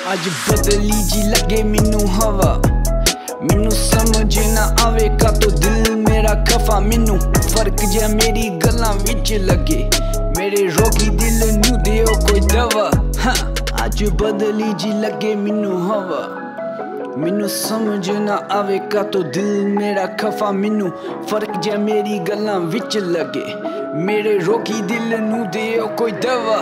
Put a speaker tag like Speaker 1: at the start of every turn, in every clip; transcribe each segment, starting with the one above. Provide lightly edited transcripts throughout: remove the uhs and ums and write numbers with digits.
Speaker 1: ਅੱਜ ਬਦਲੀ ਜੀ ਲੱਗੇ ਮੈਨੂੰ ਹਵਾ, ਮੈਨੂੰ ਸਮਝ ਨਾ ਆਵੇ ਕਾਤੋਂ ਦਿਲ ਮੇਰਾ ਖਫਾ। ਮੈਨੂੰ ਫਰਕ ਜਿਹਾ ਮੇਰੀ ਗੱਲਾਂ ਵਿੱਚ ਲੱਗੇ, ਮੇਰੇ ਰੋਗੀ ਦਿਲ ਨੂੰ ਦਿਓ ਕੋਈ ਦਵਾ। ਅੱਜ ਬਦਲੀ ਜੀ ਲੱਗੇ ਮੈਨੂੰ ਹਵਾ, ਮੈਨੂੰ ਸਮਝ ਨਾ ਆਵੇ ਕਾਤੋਂ ਦਿਲ ਮੇਰਾ ਖਫਾ। ਮੈਨੂੰ ਫਰਕ ਜਿਹਾ ਮੇਰੀ ਗੱਲਾਂ ਵਿੱਚ ਲੱਗੇ, ਮੇਰੇ ਰੋਗੀ ਦਿਲ ਨੂੰ ਦਿਓ ਕੋਈ ਦਵਾ।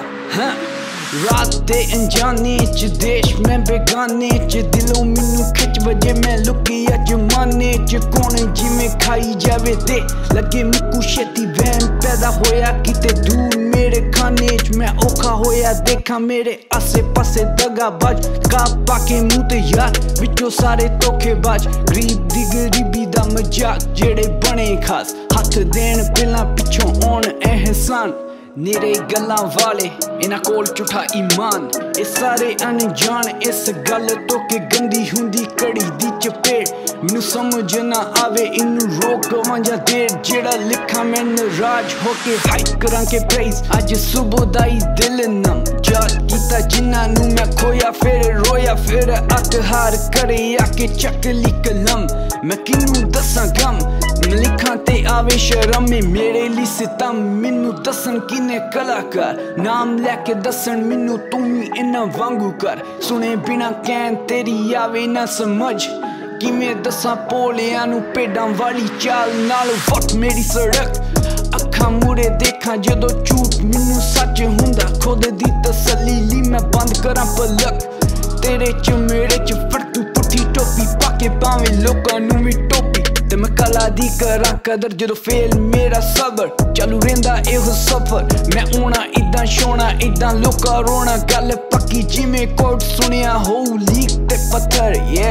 Speaker 1: ਰਾਤ ਦੇ ਅਣਜਾਣੇ ਚ ਦੇਸ਼ ਮੈਂ ਬੇਗਾਨੇ ਚ, ਦਿਲੋਂ ਮੈਨੂੰ ਖਿੱਚ ਵਜੇ ਮੈਂ ਲੁਕੀ ਅੱਜ ਮਾਨੇ ਚ। ਕੌਣ ਜਿਵੇਂ ਖਾਈ ਜਾਵੇ ਤੇ ਲੱਗੇ ਮੁੱਕੂ ਛੇਤੀ, ਵਹਿਮ ਪੈਦਾ ਹੋਇਆ ਕਿਤੇ ਦੂਰ ਮੇਰੇ ਖਾਨੇ ਚ। ਮੈਂ ਔਖਾ ਹੋਇਆ ਦੇਖਾਂ ਮੇਰੇ ਆਸੇ ਪਾਸੇ ਦਗਾਬਾਜ਼, ਕਾ ਪਾ ਕੇ ਮੂੰਹ ਤੇ ਯਾਰ ਵਿੱਚੋਂ ਸਾਰੇ ਧੋਖੇਬਾਜ਼। ਗਰੀਬ ਦੀ ਗਰੀਬੀ ਦਾ ਮਜ਼ਾਕ ਜਿਹੜੇ ਬਣੇ ਖਾਸ, ਹੱਥ ਦੇਣ ਪਹਿਲਾਂ ਪਿੱਛੋਂ ਆਉਣ ਅਹਿਸਾਨ। ਨੇਰੇ ਗੱਲਾਂ ਵਾਲੇ ਇਹਨਾਂ ਕੋਲ ਝੂਠਾ ਈਮਾਨ, ਇਹ ਸਾਰੇ ਅਣਜਾਣ ਇਸ ਗੱਲ ਤੋਂ ਕਿ ਗੰਦੀ ਹੁੰਦੀ ਕੜੀ ਦੀ ਚਪੇੜ। ਮੈਨੂੰ ਸਮਝ ਨਾ ਆਵੇ ਇਹਨੂੰ ਰੋਕਵਾਂ ਜਾਂ ਦੇਰ, ਜਿਹੜਾ ਲਿਖਾਂ ਮੈਂ ਨਾਰਾਜ਼ ਹੋ ਕੇ ਹਾਈਕ ਕਰਾਂ ਕਿ ਪ੍ਰਾਈਜ਼। ਅੱਜ ਸੁਬਹ ਦਾ ਹੀ ਦਿਲ ਨਮ ਯਾਦ ਕੀਤਾ ਜਿਨ੍ਹਾਂ ਨੂੰ ਮੈਂ ਖੋਇਆ, ਫਿਰ ਰੋਇਆ ਫਿਰ ਅੱਖ ਹਾਰ ਕਰੇ ਆ ਕੇ ਚੱਕ ਲਈ ਕਲਮ। ਮੈਂ ਕਿਹਨੂੰ ਦੱਸਾਂ ਗਮ ਲਿਖਾਂ ਤੇ ਆਵੇ ਸ਼ਰਮ, ਮੇਰੇ ਲਈ ਸਿਤਮ ਮੈਨੂੰ ਦੱਸਣ ਕਿਨੇ ਕਲਾਕਾਰ। ਨਾਮ ਲੈ ਕੇ ਦੱਸਣ ਮੈਨੂੰ ਤੂੰ ਵੀ ਇਹਨਾਂ ਵਾਂਗੂ ਕਰ, ਸੁਣੇ ਬਿਨਾ ਕਹਿਣ ਤੇਰੀ ਆਵੇ ਨਾ ਸਮਝ। ਕਿਵੇਂ ਦੱਸਾਂ ਭੋਲਿਆਂ ਨੂੰ ਭੇਡਾਂ ਵਾਲੀ ਚਾਲ ਨਾਲ ਵਟ ਮੇਰੀ ਸੜਕ। ਅੱਖਾਂ ਮੂਰੇ ਦੇਖਾਂ ਜਦੋਂ ਝੂਠ ਮੈਨੂੰ ਸੱਚ ਹੁੰਦਾ, ਖੁਦ ਦੀ ਤਸੱਲੀ ਲਈ ਮੈਂ ਬੰਦ ਕਰਾਂ ਪਲਕ। ਤੇਰੇ ਚ ਮੇਰੇ ਚ ਫਰਕ, ਤੂੰ ਪੁੱਠੀ ਟੋਪੀ ਪਾ ਕੇ ਪਾਵੇਂ ਲੋਕਾਂ ਨੂੰ ਵੀ ਟੋਪੀ, ਤੇ ਮੈਂ ਕਲਾ ਦੀ ਕਰਾਂ ਕਦਰ ਜਦੋਂ ਫੇਲ ਮੇਰਾ ਸਬਰ। ਚਾਲੂ ਰਹਿੰਦਾ ਇਹੋ ਸਫਰ, ਮੈਂ ਆਉਣਾ ਇੱਦਾਂ ਛੋਣਾ ਇੱਦਾਂ ਲੋਕਾਂ ਰੋਣਾ। ਗੱਲ ਪੱਕੀ ਜਿਵੇਂ ਕੋਟ ਸੁਣਿਆ ਹੋਊ ਲੀਕ ਤੇ ਪੱਥਰ।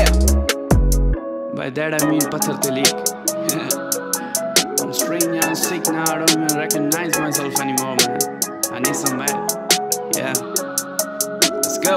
Speaker 1: By that I mean ਪੱਥਰ ਤੇ ਲੀਕ। I'm strange, I'm sick now, I don't even recognize myself anymore, man. I need some help. Let's go.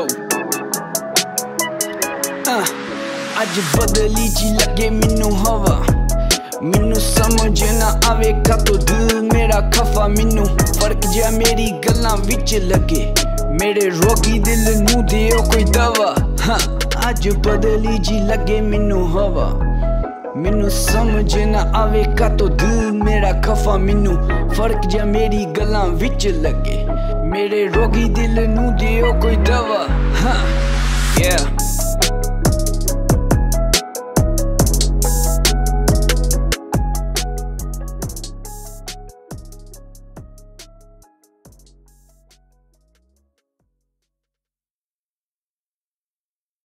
Speaker 1: ਅੱਜ ਬਦਲੀ ਜੀ ਲੱਗੇ ਮੈਨੂੰ ਹਵਾ, ਮੈਨੂੰ ਸਮਝ ਨਾ ਆਵੇ ਕਾਤੋਂ ਦਿਲ ਮੇਰਾ ਖਫਾ। ਮੈਨੂੰ ਫਰਕ ਜਿਹਾ ਮੇਰੀ ਗੱਲਾਂ ਵਿੱਚ ਲੱਗੇ, ਮੇਰੇ ਰੋਗੀ ਦਿਲ ਨੂੰ ਦਿਓ ਕੋਈ ਦਵਾ। ਅੱਜ ਬਦਲੀ ਜੀ ਲੱਗੇ ਮੈਨੂੰ ਹਵਾ, ਮੈਨੂੰ ਸਮਝ ਨਾ ਆਵੇ ਕਾਤੋਂ ਦਿਲ ਮੇਰਾ ਖਫਾ। ਮੈਨੂੰ ਫਰਕ ਜਿਹਾ ਮੇਰੀ ਗੱਲਾਂ ਵਿੱਚ ਲੱਗੇ, ਮੇਰੇ ਰੋਗੀ ਦਿਲ ਨੂੰ ਦਿਓ ਕੋਈ ਦਵਾ।